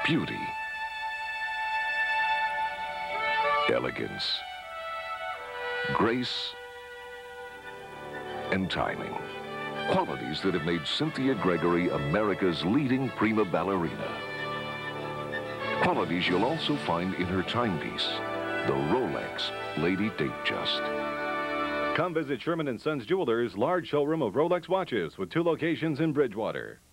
beauty, elegance, grace, and timing. Qualities that have made Cynthia Gregory America's leading prima ballerina. Qualities you'll also find in her timepiece, the Rolex Lady Datejust. Come visit Sherman & Sons Jewelers' large showroom of Rolex watches with 2 locations in Bridgewater.